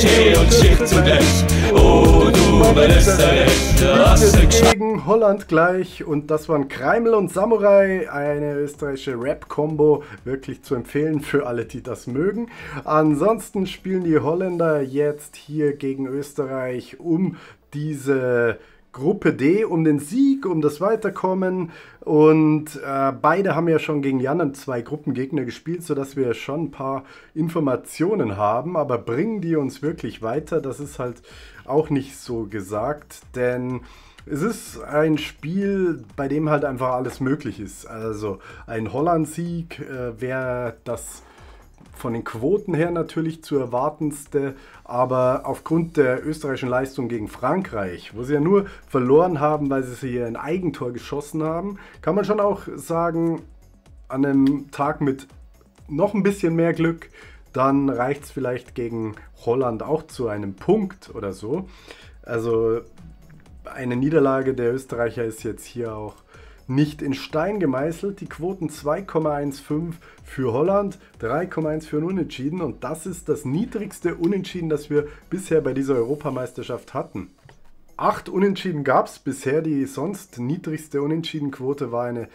Klischee und Schicht zugleich. Oh, du bei Österreich, Rasse gegen Holland gleich. Und das waren Kreimel und Samurai, eine österreichische Rap-Kombo, wirklich zu empfehlen für alle, die das mögen. Ansonsten spielen die Holländer jetzt hier gegen Österreich um diese Gruppe D, um den Sieg, um das Weiterkommen. Und beide haben ja schon gegen die anderen zwei Gruppengegner gespielt, sodass wir schon ein paar Informationen haben. Aber bringen die uns wirklich weiter? Das ist halt auch nicht so gesagt, denn es ist ein Spiel, bei dem halt einfach alles möglich ist. Also ein Holland-Sieg wäre das von den Quoten her natürlich zu erwartendste, aber aufgrund der österreichischen Leistung gegen Frankreich, wo sie ja nur verloren haben, weil sie hier ein Eigentor geschossen haben, kann man schon auch sagen, an einem Tag mit noch ein bisschen mehr Glück, dann reicht es vielleicht gegen Holland auch zu einem Punkt oder so. Also eine Niederlage der Österreicher ist jetzt hier auch nicht in Stein gemeißelt. Die Quoten 2,15 für Holland, 3,1 für ein Unentschieden. Und das ist das niedrigste Unentschieden, das wir bisher bei dieser Europameisterschaft hatten. 8 Unentschieden gab es bisher. Die sonst niedrigste Unentschiedenquote war eine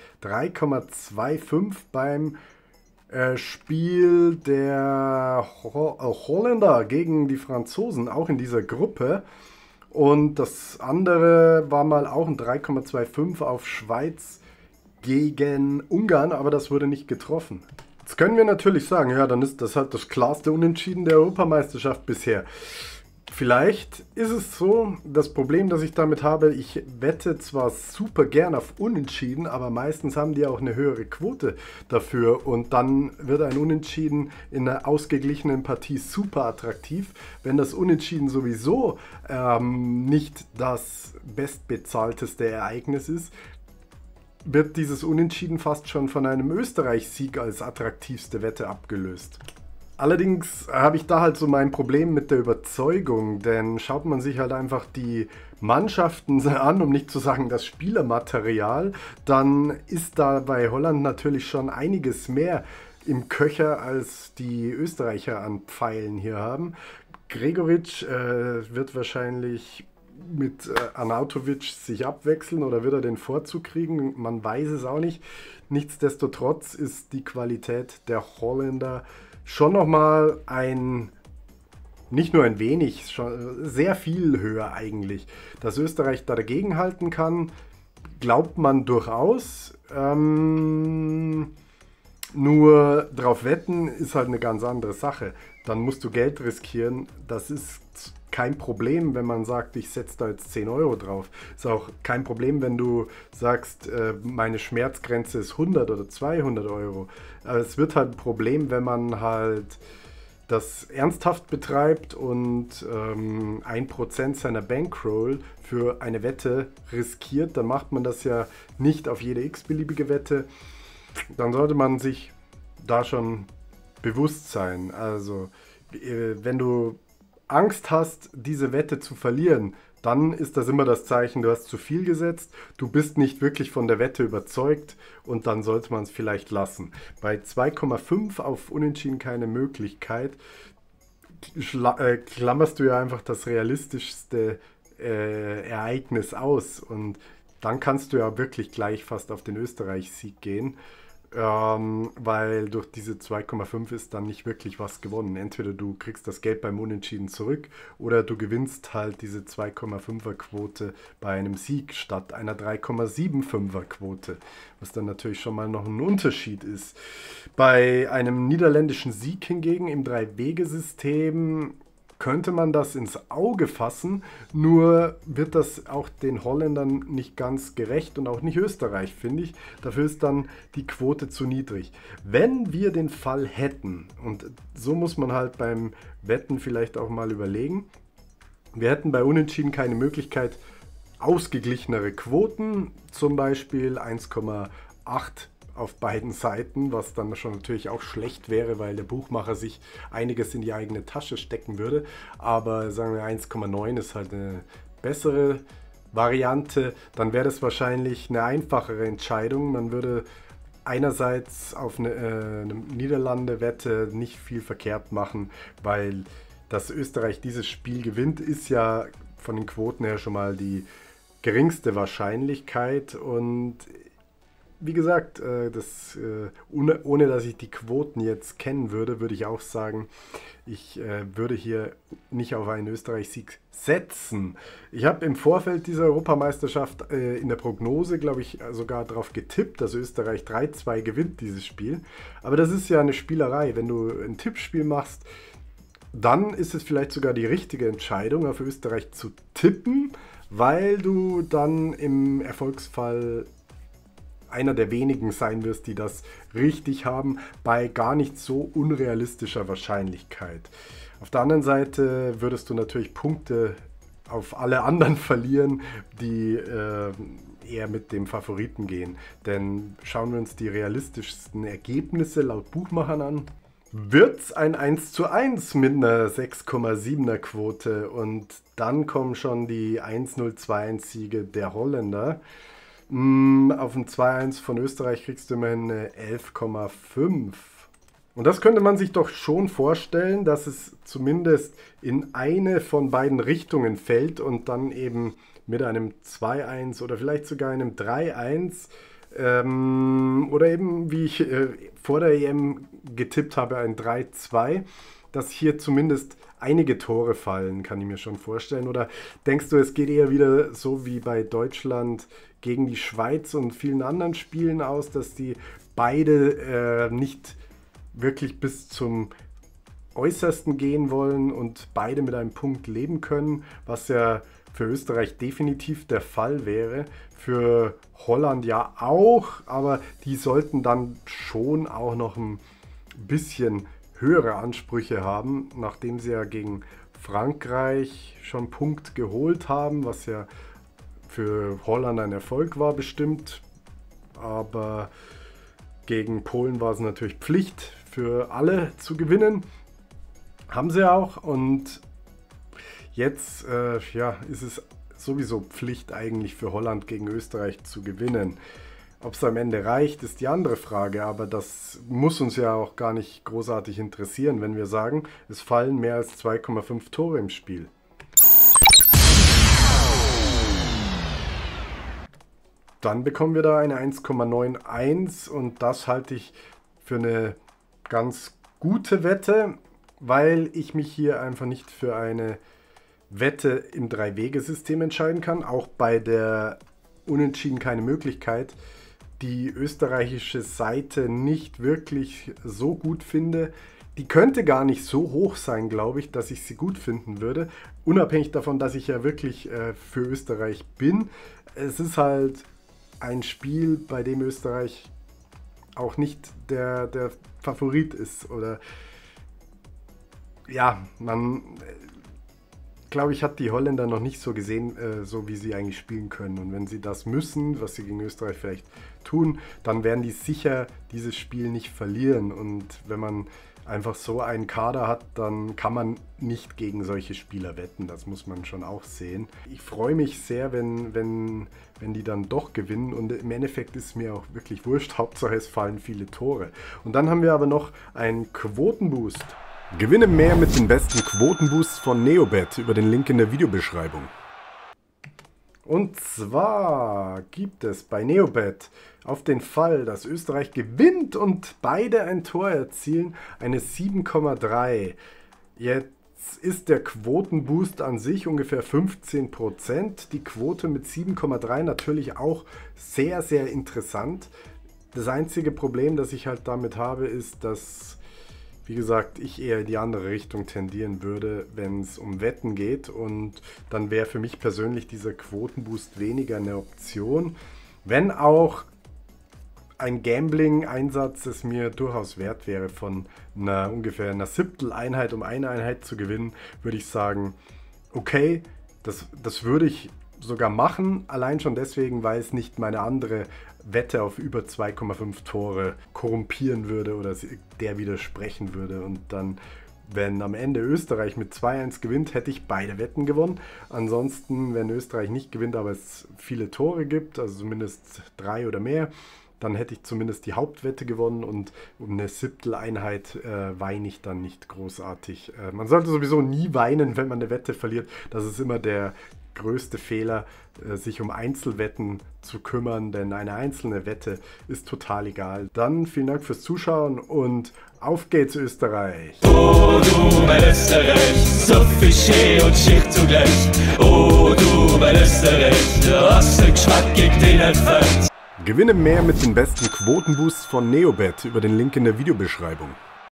3,25 beim Spiel der Holländer gegen die Franzosen, auch in dieser Gruppe. Und das andere war mal auch ein 3,25 auf Schweiz gegen Ungarn, aber das wurde nicht getroffen. Jetzt können wir natürlich sagen, ja, dann ist das halt das klarste Unentschieden der Europameisterschaft bisher. Vielleicht ist es so, das Problem, das ich damit habe, ich wette zwar super gern auf Unentschieden, aber meistens haben die auch eine höhere Quote dafür und dann wird ein Unentschieden in einer ausgeglichenen Partie super attraktiv. Wenn das Unentschieden sowieso nicht das bestbezahlteste Ereignis ist, wird dieses Unentschieden fast schon von einem Österreich-Sieg als attraktivste Wette abgelöst. Allerdings habe ich da halt so mein Problem mit der Überzeugung, denn schaut man sich halt einfach die Mannschaften an, um nicht zu sagen das Spielermaterial, dann ist da bei Holland natürlich schon einiges mehr im Köcher, als die Österreicher an Pfeilen hier haben. Gregoritsch wird wahrscheinlich mit Arnautovic sich abwechseln oder wird er den Vorzug kriegen? Man weiß es auch nicht. Nichtsdestotrotz ist die Qualität der Holländer schon nochmal nicht nur ein wenig, schon sehr viel höher eigentlich. Dass Österreich da dagegenhalten kann, glaubt man durchaus. Nur drauf wetten ist halt eine ganz andere Sache. Dann musst du Geld riskieren. Das ist kein Problem, wenn man sagt, ich setze da jetzt 10 Euro drauf. Ist auch kein Problem, wenn du sagst, meine Schmerzgrenze ist 100 oder 200 Euro. Aber es wird halt ein Problem, wenn man halt das ernsthaft betreibt und 1% seiner Bankroll für eine Wette riskiert. Dann macht man das ja nicht auf jede x-beliebige Wette. Dann sollte man sich da schon bewusst sein. Also, wenn du Angst hast, diese Wette zu verlieren, dann ist das immer das Zeichen, du hast zu viel gesetzt, du bist nicht wirklich von der Wette überzeugt und dann sollte man es vielleicht lassen. Bei 2,5 auf Unentschieden keine Möglichkeit, klammerst du ja einfach das realistischste Ereignis aus und dann kannst du ja wirklich gleich fast auf den Österreich-Sieg gehen. Weil durch diese 2,5 ist dann nicht wirklich was gewonnen. Entweder du kriegst das Geld beim Unentschieden zurück oder du gewinnst halt diese 2,5er Quote bei einem Sieg statt einer 3,75er Quote, was dann natürlich schon mal noch ein Unterschied ist. Bei einem niederländischen Sieg hingegen im 3-Wege-System könnte man das ins Auge fassen, nur wird das auch den Holländern nicht ganz gerecht und auch nicht Österreich, finde ich. Dafür ist dann die Quote zu niedrig. Wenn wir den Fall hätten, und so muss man halt beim Wetten vielleicht auch mal überlegen, wir hätten bei Unentschieden keine Möglichkeit, ausgeglichenere Quoten, zum Beispiel 1,8 auf beiden Seiten, was dann schon natürlich auch schlecht wäre, weil der Buchmacher sich einiges in die eigene Tasche stecken würde. Aber sagen wir 1,9 ist halt eine bessere Variante. Dann wäre das wahrscheinlich eine einfachere Entscheidung. Man würde einerseits auf eine Niederlande-Wette nicht viel verkehrt machen, weil dass Österreich dieses Spiel gewinnt, ist ja von den Quoten her schon mal die geringste Wahrscheinlichkeit. Und wie gesagt, ohne dass ich die Quoten jetzt kennen würde, würde ich auch sagen, ich würde hier nicht auf einen Österreich-Sieg setzen. Ich habe im Vorfeld dieser Europameisterschaft in der Prognose, glaube ich, sogar darauf getippt, dass Österreich 3-2 gewinnt dieses Spiel. Aber das ist ja eine Spielerei. Wenn du ein Tippspiel machst, dann ist es vielleicht sogar die richtige Entscheidung, auf Österreich zu tippen, weil du dann im Erfolgsfall einer der wenigen sein wirst, die das richtig haben, bei gar nicht so unrealistischer Wahrscheinlichkeit. Auf der anderen Seite würdest du natürlich Punkte auf alle anderen verlieren, die eher mit dem Favoriten gehen. Denn schauen wir uns die realistischsten Ergebnisse laut Buchmachern an, wird es ein 1:1 mit einer 6,7er Quote und dann kommen schon die 1-0, 2-1 Siege der Holländer. Auf ein 2-1 von Österreich kriegst du immerhin eine 11,5. Und das könnte man sich doch schon vorstellen, dass es zumindest in eine von beiden Richtungen fällt und dann eben mit einem 2-1 oder vielleicht sogar einem 3-1 oder eben, wie ich vor der EM getippt habe, ein 3-2, dass hier zumindest einige Tore fallen, kann ich mir schon vorstellen. Oder denkst du, es geht eher wieder so wie bei Deutschland gegen die Schweiz und vielen anderen Spielen aus, dass die beide nicht wirklich bis zum Äußersten gehen wollen und beide mit einem Punkt leben können, was ja für Österreich definitiv der Fall wäre, für Holland ja auch, aber die sollten dann schon auch noch ein bisschen höhere Ansprüche haben, nachdem sie ja gegen Frankreich schon Punkt geholt haben, was ja für Holland ein Erfolg war bestimmt, aber gegen Polen war es natürlich Pflicht für alle zu gewinnen, haben sie auch und jetzt ist es sowieso Pflicht eigentlich für Holland gegen Österreich zu gewinnen. Ob es am Ende reicht, ist die andere Frage, aber das muss uns ja auch gar nicht großartig interessieren, wenn wir sagen, es fallen mehr als 2,5 Tore im Spiel. Dann bekommen wir da eine 1,91 und das halte ich für eine ganz gute Wette, weil ich mich hier einfach nicht für eine Wette im 3-Wege-System entscheiden kann, auch bei der Unentschieden keine Möglichkeit, die österreichische Seite nicht wirklich so gut finde. Die könnte gar nicht so hoch sein, glaube ich, dass ich sie gut finden würde, unabhängig davon, dass ich ja wirklich für Österreich bin. Es ist halt ein Spiel, bei dem Österreich auch nicht der Favorit ist oder ja, man glaube ich, hat die Holländer noch nicht so gesehen, so wie sie eigentlich spielen können. Und wenn sie das müssen, was sie gegen Österreich vielleicht tun, dann werden die sicher dieses Spiel nicht verlieren. Und wenn man einfach so einen Kader hat, dann kann man nicht gegen solche Spieler wetten. Das muss man schon auch sehen. Ich freue mich sehr, wenn die dann doch gewinnen. Und im Endeffekt ist mir auch wirklich wurscht. Hauptsache es fallen viele Tore. Und dann haben wir aber noch einen Quotenboost. Gewinne mehr mit den besten Quotenboosts von Neobet über den Link in der Videobeschreibung. Und zwar gibt es bei Neobet auf den Fall, dass Österreich gewinnt und beide ein Tor erzielen, eine 7,3. Jetzt ist der Quotenboost an sich ungefähr 15%. Die Quote mit 7,3 natürlich auch sehr, sehr interessant. Das einzige Problem, das ich halt damit habe, ist, dass, wie gesagt, ich eher in die andere Richtung tendieren würde, wenn es um Wetten geht. Und dann wäre für mich persönlich dieser Quotenboost weniger eine Option. Wenn auch ein Gambling-Einsatz es mir durchaus wert wäre, von ungefähr einer Siebtel-Einheit um eine Einheit zu gewinnen, würde ich sagen, okay, das würde ich sogar machen. Allein schon deswegen, weil es nicht meine andere Wette auf über 2,5 Tore korrumpieren würde oder der widersprechen würde. Und dann, wenn am Ende Österreich mit 2-1 gewinnt, hätte ich beide Wetten gewonnen. Ansonsten, wenn Österreich nicht gewinnt, aber es viele Tore gibt, also zumindest 3 oder mehr, dann hätte ich zumindest die Hauptwette gewonnen und um eine Siebteleinheit weine ich dann nicht großartig. Man sollte sowieso nie weinen, wenn man eine Wette verliert. Das ist immer der größte Fehler, sich um Einzelwetten zu kümmern, denn eine einzelne Wette ist total egal. Dann vielen Dank fürs Zuschauen und auf geht's Österreich! Oh du mein Österreich, so viel Schee und Schicht zugleich. Oh du mein Österreich, du hast den Geschmack gegen den entfernt. Gewinne mehr mit den besten Quotenboosts von Neobet über den Link in der Videobeschreibung.